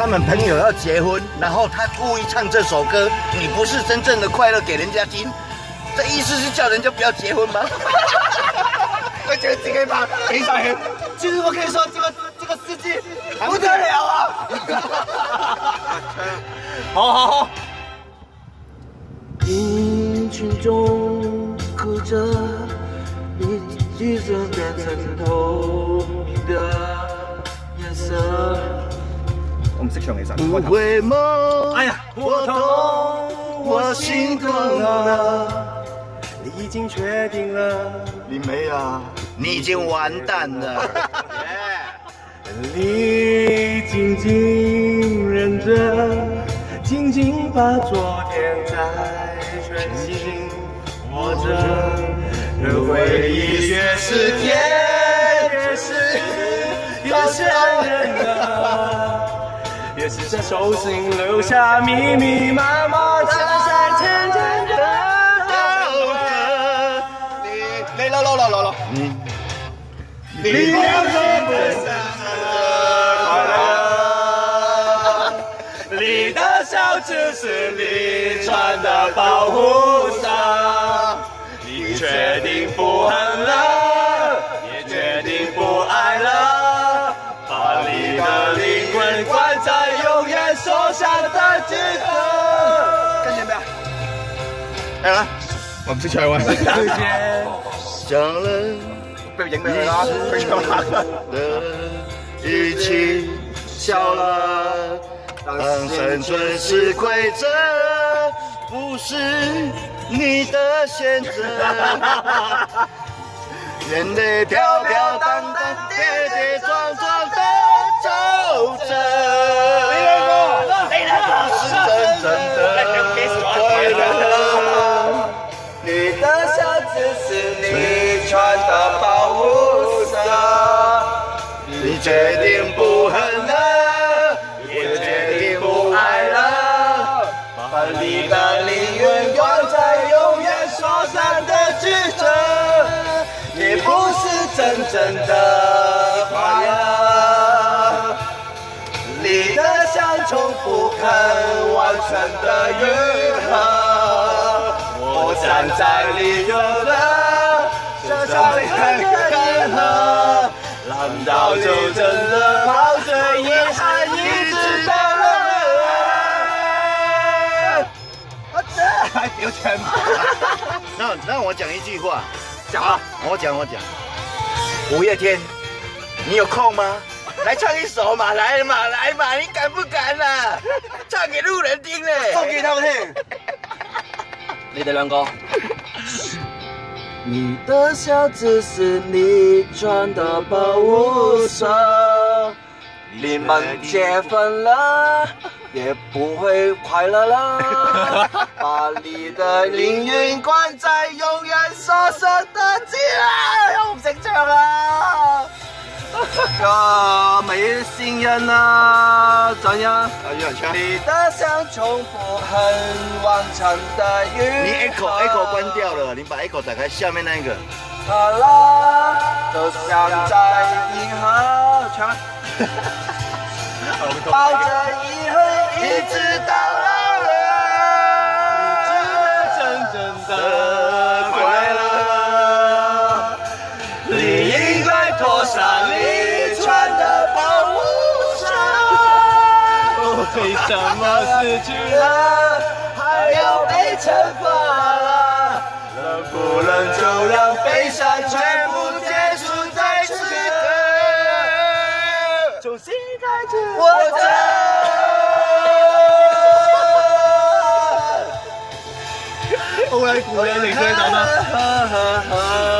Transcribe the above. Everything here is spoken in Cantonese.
他们朋友要结婚，然后他故意唱这首歌，你不是真正的快乐给人家听，这意思是叫人家不要结婚吗？我觉得这个吧非常黑。其实我可以说，这个司机不得了啊！好。人群中哭着，你橘色变成透明的颜色。我唔識唱其實。不會夢，哎呀，我痛，我心痛了。你已經確定了？你沒啊，你已經完蛋了。你靜靜忍着，靜靜把昨天在全心握着，而回憶越是甜，越是傷人啊。也是在手心留下密密麻麻的甜甜的歌。你攞，你要什麼快樂？你的笑只是你穿的保護紗，你確定不恨了，也確定不愛了，把你的靈魂關在永遠鎖上的記得。跟住咩啊？係啦，我唔識唱喎。想了，不如影俾佢啦，佢唱下。一起笑了，當生存是規則，不是你的選擇。眼淚飄飄蕩蕩，跌跌撞撞的走着。你兩個是真正的快樂。你的笑只是你穿的保護紗，你決定不恨了，也決定不愛了，把你的靈魂關在永遠鎖上的記着。你不是真正的快樂，你的笑從不肯完全的愈合。我站在離別的這場銀河，浪到就真的跑最遺憾一直到了。我這還丟錢嗎？讓我講一句話。講啊！我講。五月天，你有空嗎？來唱一首嘛，來嘛，你敢不敢啊？唱給路人聽嘞，送給他們聽。你哋兩個。你的笑只是你穿的保護紗，你們結婚了，也不會快樂了。把你的靈魂關在永遠鎖上的記憶。我唔識唱啊！沒信任啊，怎樣？你的笑從不很完整的愈合。你 echo 關掉了，你把 echo 打開，下面那一個。好啦，就像在銀河唱。抱着遺憾一直到老了，你真正的快樂，你應該脫下你穿的保護紗。為什麼失去了還要被懲罰了？能不能就讓悲傷全部結束在此刻？重新開始我的。好鬼攰啊！零歲等啊！